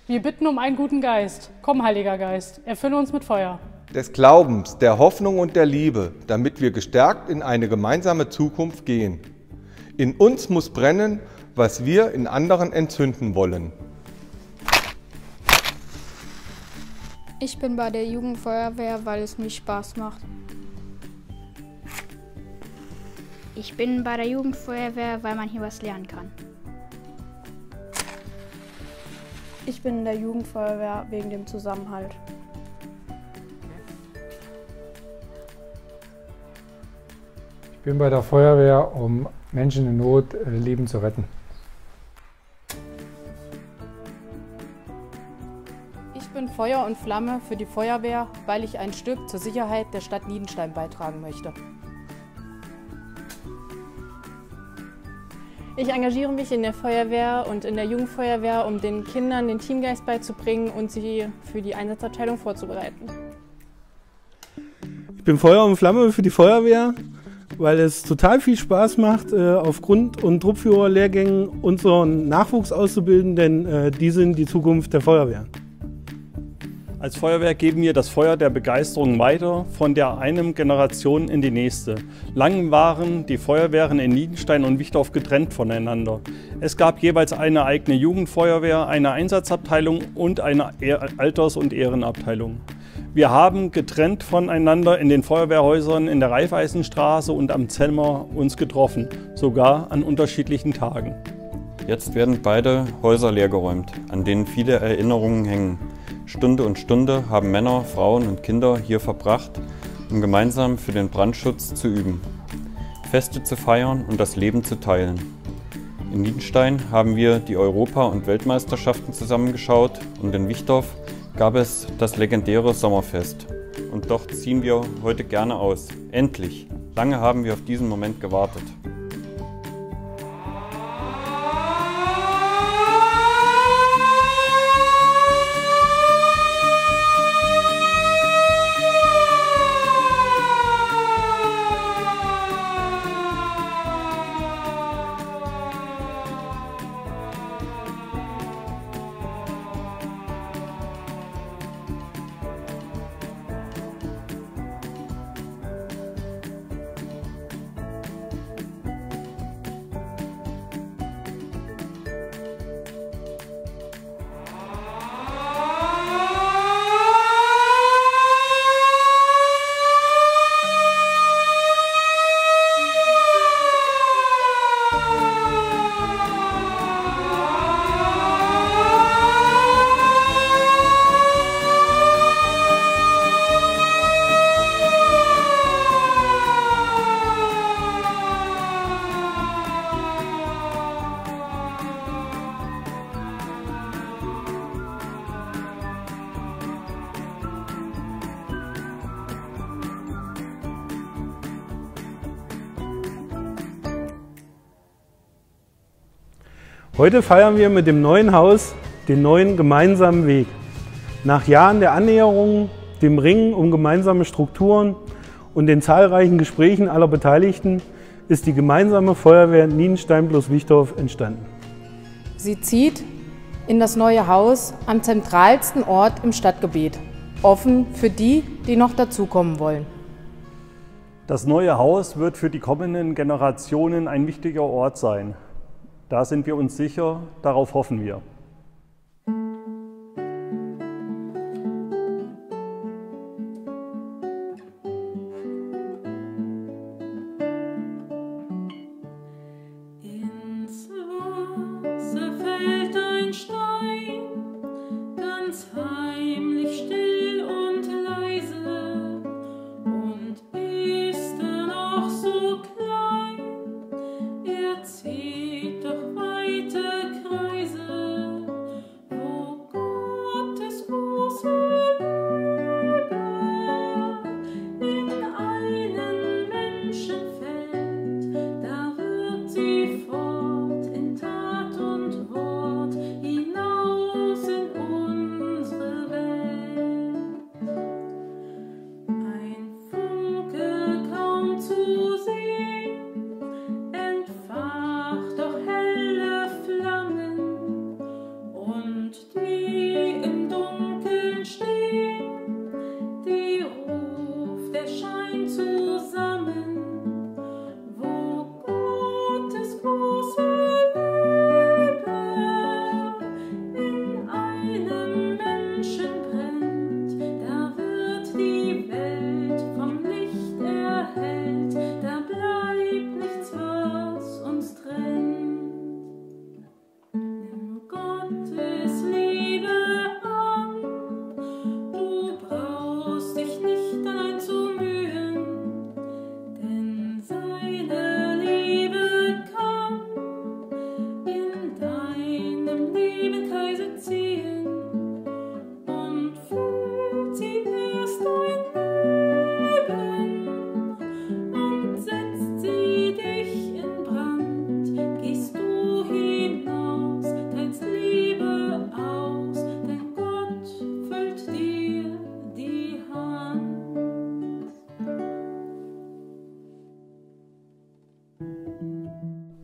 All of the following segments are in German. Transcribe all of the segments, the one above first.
Wir bitten um einen guten Geist. Komm, Heiliger Geist, erfülle uns mit Feuer. Des Glaubens, der Hoffnung und der Liebe, damit wir gestärkt in eine gemeinsame Zukunft gehen. In uns muss brennen, was wir in anderen entzünden wollen. Ich bin bei der Jugendfeuerwehr, weil es mir Spaß macht. Ich bin bei der Jugendfeuerwehr, weil man hier was lernen kann. Ich bin in der Jugendfeuerwehr wegen dem Zusammenhalt. Ich bin bei der Feuerwehr, um Menschen in Not Leben zu retten. Ich bin Feuer und Flamme für die Feuerwehr, weil ich ein Stück zur Sicherheit der Stadt Niedenstein beitragen möchte. Ich engagiere mich in der Feuerwehr und in der Jugendfeuerwehr, um den Kindern den Teamgeist beizubringen und sie für die Einsatzabteilung vorzubereiten. Ich bin Feuer und Flamme für die Feuerwehr, weil es total viel Spaß macht, auf Grund- und Truppführerlehrgängen unseren Nachwuchs auszubilden, denn die sind die Zukunft der Feuerwehr. Als Feuerwehr geben wir das Feuer der Begeisterung weiter von der einen Generation in die nächste. Lang waren die Feuerwehren in Niedenstein und Wichtdorf getrennt voneinander. Es gab jeweils eine eigene Jugendfeuerwehr, eine Einsatzabteilung und eine Alters- und Ehrenabteilung. Wir haben getrennt voneinander in den Feuerwehrhäusern in der Raiffeisenstraße und am Zelmer uns getroffen, sogar an unterschiedlichen Tagen. Jetzt werden beide Häuser leergeräumt, an denen viele Erinnerungen hängen. Stunde und Stunde haben Männer, Frauen und Kinder hier verbracht, um gemeinsam für den Brandschutz zu üben, Feste zu feiern und das Leben zu teilen. In Niedenstein haben wir die Europa- und Weltmeisterschaften zusammengeschaut und in Wichtdorf gab es das legendäre Sommerfest. Und doch ziehen wir heute gerne aus. Endlich! Lange haben wir auf diesen Moment gewartet. Heute feiern wir mit dem neuen Haus den neuen gemeinsamen Weg. Nach Jahren der Annäherung, dem Ringen um gemeinsame Strukturen und den zahlreichen Gesprächen aller Beteiligten ist die gemeinsame Feuerwehr Niedenstein plus Wichtdorf entstanden. Sie zieht in das neue Haus am zentralsten Ort im Stadtgebiet, offen für die, die noch dazukommen wollen. Das neue Haus wird für die kommenden Generationen ein wichtiger Ort sein. Da sind wir uns sicher, darauf hoffen wir. Ins Wasser fällt ein Stein, ganz heimlich, still und leise, und ist er noch so klein, er zieht doch weite Kreise.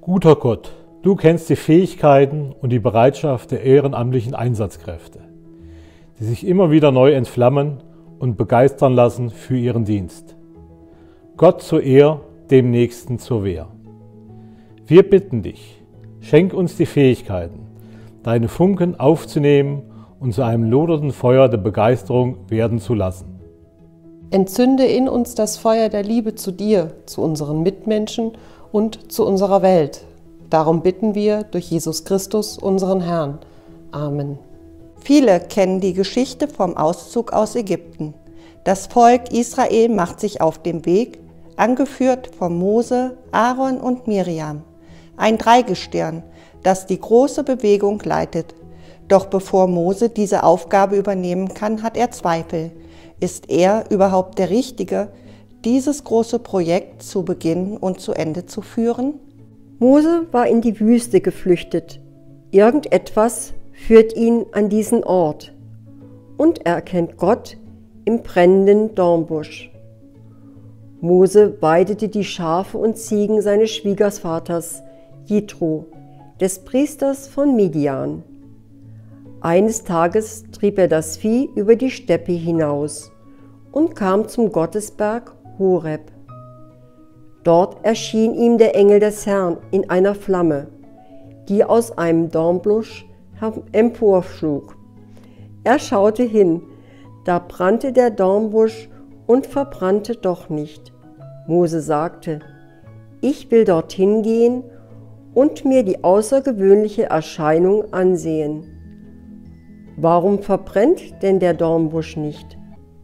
Guter Gott, du kennst die Fähigkeiten und die Bereitschaft der ehrenamtlichen Einsatzkräfte, die sich immer wieder neu entflammen und begeistern lassen für ihren Dienst. Gott zur Ehr, dem Nächsten zur Wehr. Wir bitten dich, schenk uns die Fähigkeiten, deine Funken aufzunehmen und zu einem lodernden Feuer der Begeisterung werden zu lassen. Entzünde in uns das Feuer der Liebe zu dir, zu unseren Mitmenschen und zu unserer Welt. Darum bitten wir durch Jesus Christus, unseren Herrn. Amen. Viele kennen die Geschichte vom Auszug aus Ägypten. Das Volk Israel macht sich auf den Weg, angeführt von Mose, Aaron und Miriam. Ein Dreigestirn, das die große Bewegung leitet. Doch bevor Mose diese Aufgabe übernehmen kann, hat er Zweifel. Ist er überhaupt der Richtige, dieses große Projekt zu beginnen und zu Ende zu führen? Mose war in die Wüste geflüchtet. Irgendetwas führt ihn an diesen Ort. Und er erkennt Gott im brennenden Dornbusch. Mose weidete die Schafe und Ziegen seines Schwiegervaters, Jitro, des Priesters von Midian. Eines Tages trieb er das Vieh über die Steppe hinaus und kam zum Gottesberg Horeb. Dort erschien ihm der Engel des Herrn in einer Flamme, die aus einem Dornbusch emporschlug. Er schaute hin, da brannte der Dornbusch und verbrannte doch nicht. Mose sagte: Ich will dorthin gehen und mir die außergewöhnliche Erscheinung ansehen. Warum verbrennt denn der Dornbusch nicht?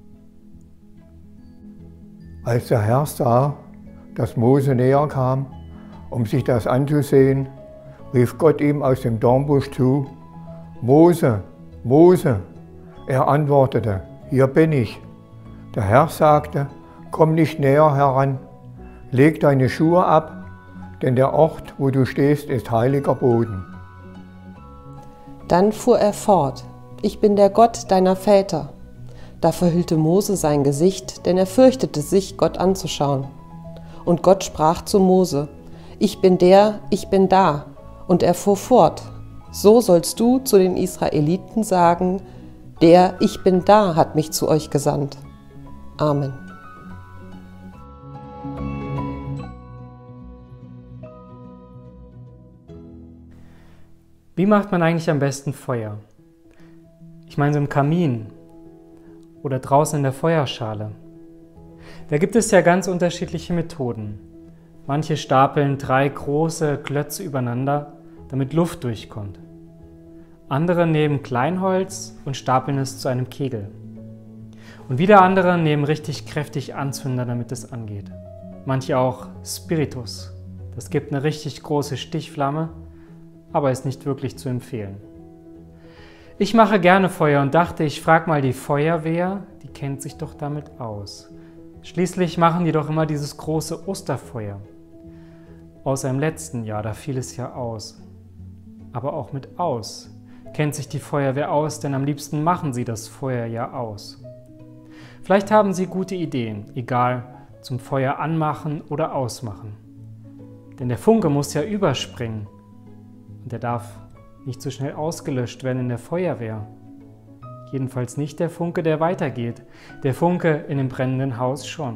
Als der Herr sah, dass Mose näher kam, um sich das anzusehen, rief Gott ihm aus dem Dornbusch zu: Mose, Mose! Er antwortete: Hier bin ich. Der Herr sagte: Komm nicht näher heran, leg deine Schuhe ab, denn der Ort, wo du stehst, ist heiliger Boden. Dann fuhr er fort: Ich bin der Gott deiner Väter. Da verhüllte Mose sein Gesicht, denn er fürchtete sich, Gott anzuschauen. Und Gott sprach zu Mose: Ich bin da. Und er fuhr fort: So sollst du zu den Israeliten sagen: Der Ich bin da hat mich zu euch gesandt. Amen. Wie macht man eigentlich am besten Feuer? Ich meine so im Kamin oder draußen in der Feuerschale. Da gibt es ja ganz unterschiedliche Methoden. Manche stapeln 3 große Klötze übereinander, damit Luft durchkommt. Andere nehmen Kleinholz und stapeln es zu einem Kegel. Und wieder andere nehmen richtig kräftig Anzünder, damit es angeht. Manche auch Spiritus. Das gibt eine richtig große Stichflamme, aber ist nicht wirklich zu empfehlen. Ich mache gerne Feuer und dachte, ich frage mal die Feuerwehr, die kennt sich doch damit aus. Schließlich machen die doch immer dieses große Osterfeuer. Außer im letzten Jahr, da fiel es ja aus. Aber auch mit aus kennt sich die Feuerwehr aus, denn am liebsten machen sie das Feuer ja aus. Vielleicht haben sie gute Ideen, egal, zum Feuer anmachen oder ausmachen. Denn der Funke muss ja überspringen und der darf nicht so schnell ausgelöscht werden in der Feuerwehr. Jedenfalls nicht der Funke, der weitergeht. Der Funke in dem brennenden Haus schon.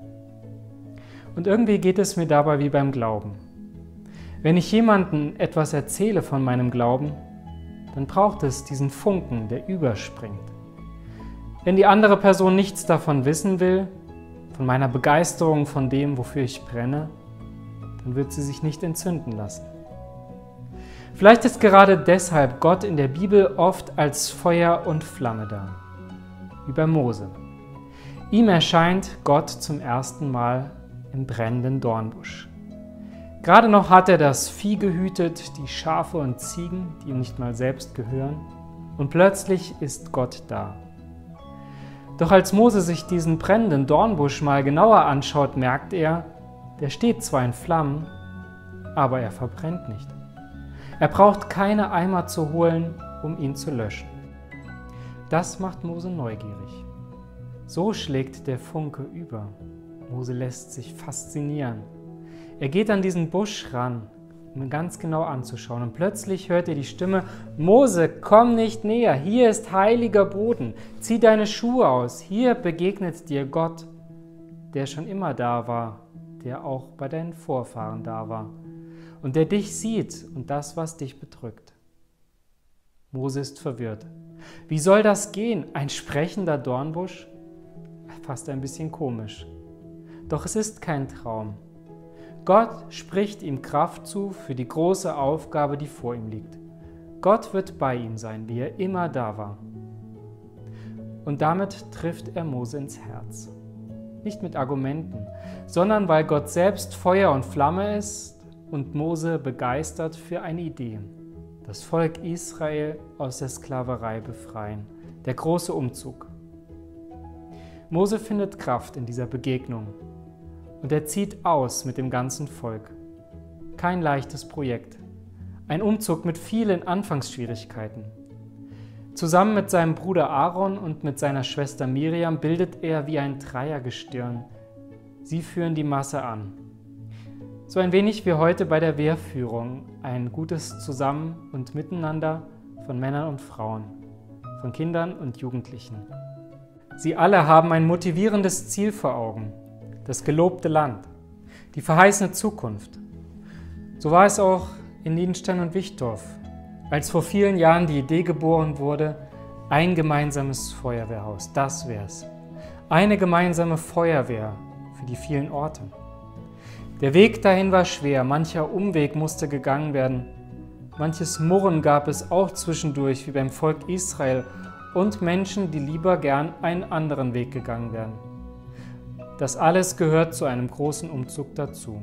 Und irgendwie geht es mir dabei wie beim Glauben. Wenn ich jemandem etwas erzähle von meinem Glauben, dann braucht es diesen Funken, der überspringt. Wenn die andere Person nichts davon wissen will, von meiner Begeisterung, von dem, wofür ich brenne, dann wird sie sich nicht entzünden lassen. Vielleicht ist gerade deshalb Gott in der Bibel oft als Feuer und Flamme da, wie bei Mose. Ihm erscheint Gott zum ersten Mal im brennenden Dornbusch. Gerade noch hat er das Vieh gehütet, die Schafe und Ziegen, die ihm nicht mal selbst gehören, und plötzlich ist Gott da. Doch als Mose sich diesen brennenden Dornbusch mal genauer anschaut, merkt er, der steht zwar in Flammen, aber er verbrennt nicht. Er braucht keine Eimer zu holen, um ihn zu löschen. Das macht Mose neugierig. So schlägt der Funke über. Mose lässt sich faszinieren. Er geht an diesen Busch ran um ihn ganz genau anzuschauen. Und plötzlich hört er die Stimme: Mose, komm nicht näher, hier ist heiliger Boden, zieh deine Schuhe aus, hier begegnet dir Gott, der schon immer da war, der auch bei deinen Vorfahren da war und der dich sieht und das, was dich bedrückt. Mose ist verwirrt. Wie soll das gehen? Ein sprechender Dornbusch? Fast ein bisschen komisch. Doch es ist kein Traum. Gott spricht ihm Kraft zu für die große Aufgabe, die vor ihm liegt. Gott wird bei ihm sein, wie er immer da war. Und damit trifft er Mose ins Herz. Nicht mit Argumenten, sondern weil Gott selbst Feuer und Flamme ist und Mose begeistert für eine Idee. Das Volk Israel aus der Sklaverei befreien. Der große Umzug. Mose findet Kraft in dieser Begegnung und er zieht aus mit dem ganzen Volk. Kein leichtes Projekt. Ein Umzug mit vielen Anfangsschwierigkeiten. Zusammen mit seinem Bruder Aaron und mit seiner Schwester Miriam bildet er wie ein Dreiergestirn. Sie führen die Masse an. So ein wenig wie heute bei der Wehrführung, ein gutes Zusammen und Miteinander von Männern und Frauen, von Kindern und Jugendlichen. Sie alle haben ein motivierendes Ziel vor Augen, das gelobte Land, die verheißene Zukunft. So war es auch in Niedenstein und Wichtdorf, als vor vielen Jahren die Idee geboren wurde, ein gemeinsames Feuerwehrhaus, das wär's. Eine gemeinsame Feuerwehr für die vielen Orte. Der Weg dahin war schwer, mancher Umweg musste gegangen werden. Manches Murren gab es auch zwischendurch, wie beim Volk Israel, und Menschen, die lieber gern einen anderen Weg gegangen wären. Das alles gehört zu einem großen Umzug dazu.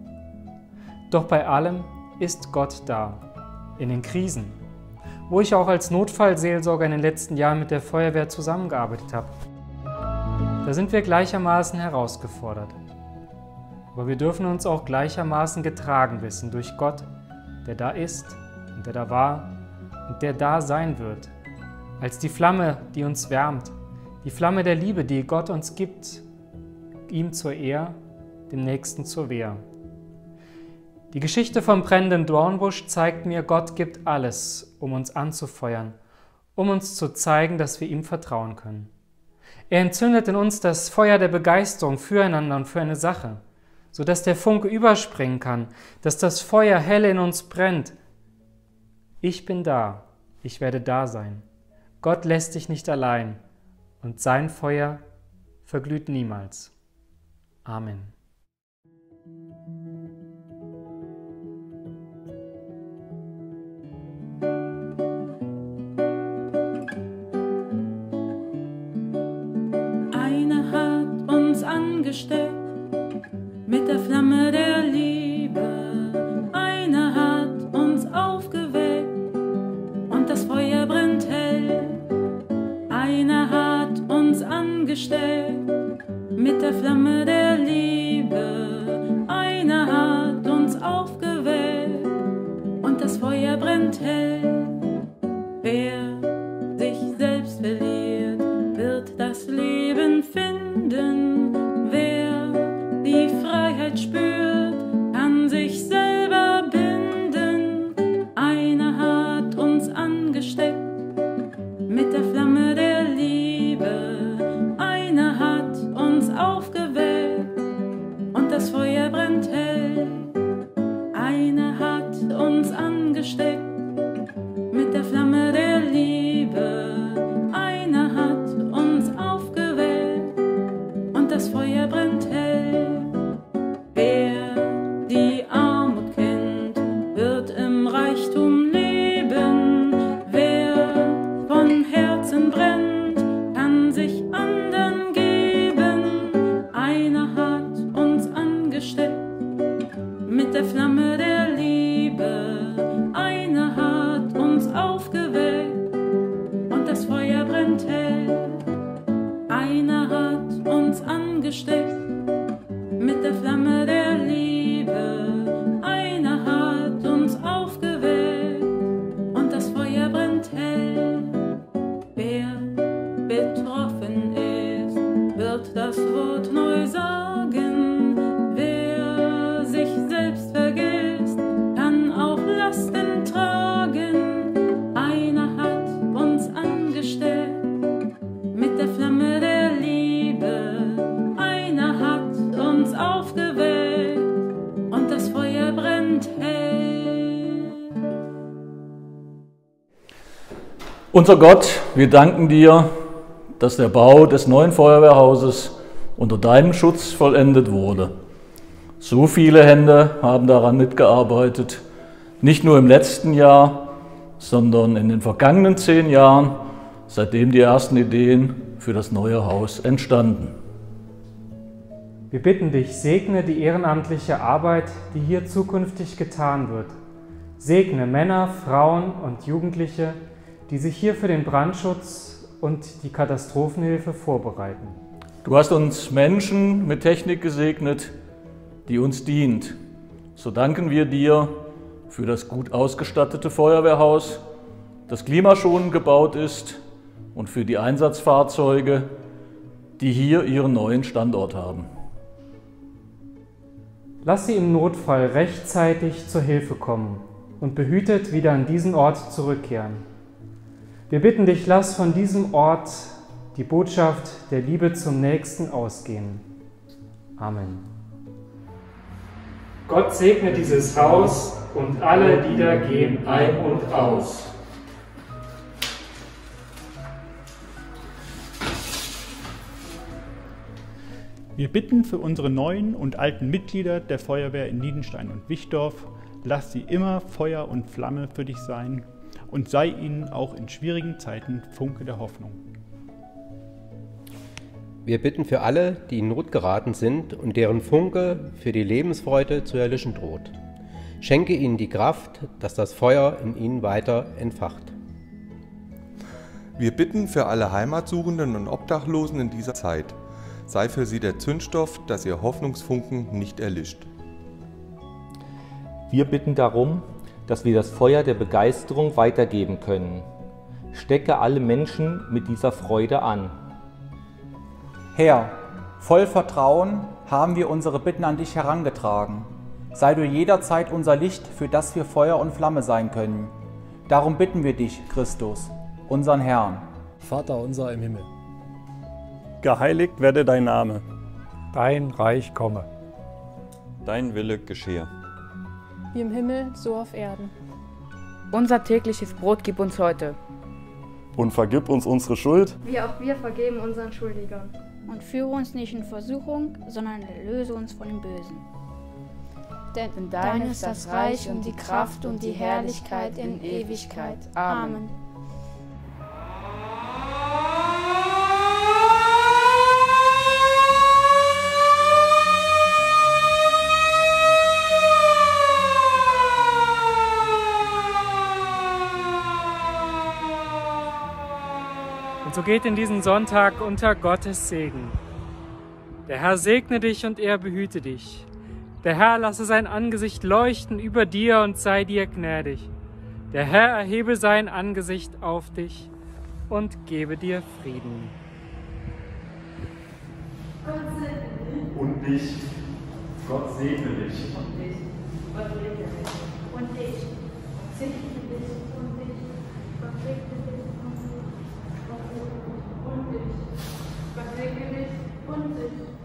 Doch bei allem ist Gott da, in den Krisen, wo ich auch als Notfallseelsorger in den letzten Jahren mit der Feuerwehr zusammengearbeitet habe. Da sind wir gleichermaßen herausgefordert. Aber wir dürfen uns auch gleichermaßen getragen wissen durch Gott, der da ist und der da war und der da sein wird. Als die Flamme, die uns wärmt, die Flamme der Liebe, die Gott uns gibt, ihm zur Ehr, dem Nächsten zur Wehr. Die Geschichte vom brennenden Dornbusch zeigt mir, Gott gibt alles, um uns anzufeuern, um uns zu zeigen, dass wir ihm vertrauen können. Er entzündet in uns das Feuer der Begeisterung füreinander und für eine Sache, sodass der Funke überspringen kann, dass das Feuer hell in uns brennt. Ich bin da, ich werde da sein. Gott lässt dich nicht allein und sein Feuer verglüht niemals. Amen. Einer hat uns angesteckt mit der Flamme der Liebe. Einer hat uns aufgeweckt und das Feuer brennt hell. Einer hat uns angesteckt mit der Flamme der Liebe. Einer hat uns aufgeweckt und das Feuer brennt hell. Wer sich selbst verliert, wird das Leben finden. Wer die Freiheit spürt, kann sich selber binden. Einer hat uns angesteckt mit der Flamme der Liebe. Einer hat uns aufgeweckt und das Feuer brennt hell. Einer hat uns angesteckt mit der Flamme der Liebe. Einer hat uns aufgeweckt und das Feuer brennt hell. Wer die Armut kennt, wird im Reichtum leben. Wer von Herzen brennt, kann sich anderen geben. Einer hat uns angesteckt mit der Flamme der Liebe. Einer hat uns aufgeweckt und das Feuer brennt hell. Einer hat uns angesteckt mit der Flamme der Liebe. Einer hat uns aufgeweckt und das Feuer brennt hell. Wer betroffen ist, wird das Wort neu sagen. Wer sich selbst vergisst, kann hält. Unser Gott, wir danken dir, dass der Bau des neuen Feuerwehrhauses unter deinem Schutz vollendet wurde. So viele Hände haben daran mitgearbeitet, nicht nur im letzten Jahr, sondern in den vergangenen 10 Jahren, seitdem die ersten Ideen für das neue Haus entstanden. Wir bitten dich, segne die ehrenamtliche Arbeit, die hier zukünftig getan wird. Segne Männer, Frauen und Jugendliche, die sich hier für den Brandschutz und die Katastrophenhilfe vorbereiten. Du hast uns Menschen mit Technik gesegnet, die uns dient. So danken wir dir für das gut ausgestattete Feuerwehrhaus, das klimaschonend gebaut ist, und für die Einsatzfahrzeuge, die hier ihren neuen Standort haben. Lass sie im Notfall rechtzeitig zur Hilfe kommen und behütet wieder an diesen Ort zurückkehren. Wir bitten dich, lass von diesem Ort die Botschaft der Liebe zum Nächsten ausgehen. Amen. Gott segne dieses Haus und alle, die da gehen, ein und aus. Wir bitten für unsere neuen und alten Mitglieder der Feuerwehr in Niedenstein und Wichdorf, lass sie immer Feuer und Flamme für dich sein und sei ihnen auch in schwierigen Zeiten Funke der Hoffnung. Wir bitten für alle, die in Not geraten sind und deren Funke für die Lebensfreude zu erlöschen droht. Schenke ihnen die Kraft, dass das Feuer in ihnen weiter entfacht. Wir bitten für alle Heimatsuchenden und Obdachlosen in dieser Zeit. Sei für sie der Zündstoff, dass ihr Hoffnungsfunken nicht erlischt. Wir bitten darum, dass wir das Feuer der Begeisterung weitergeben können. Stecke alle Menschen mit dieser Freude an. Herr, voll Vertrauen haben wir unsere Bitten an dich herangetragen. Sei du jederzeit unser Licht, für das wir Feuer und Flamme sein können. Darum bitten wir dich, Christus, unseren Herrn. Vater unser im Himmel. Geheiligt werde dein Name. Dein Reich komme. Dein Wille geschehe. Wie im Himmel, so auf Erden. Unser tägliches Brot gib uns heute. Und vergib uns unsere Schuld, wie auch wir vergeben unseren Schuldigern. Und führe uns nicht in Versuchung, sondern erlöse uns von dem Bösen. Denn dein ist das Reich und die Kraft und die Herrlichkeit in Ewigkeit. Amen. Und so geht in diesen Sonntag unter Gottes Segen. Der Herr segne dich und er behüte dich. Der Herr lasse sein Angesicht leuchten über dir und sei dir gnädig. Der Herr erhebe sein Angesicht auf dich und gebe dir Frieden. Und dich. Gott segne dich. Und dich. Gott segne dich. Und dich. Segne dich. Und dich. Gott segne dich. Und dich. Gott segne dich. Und dich.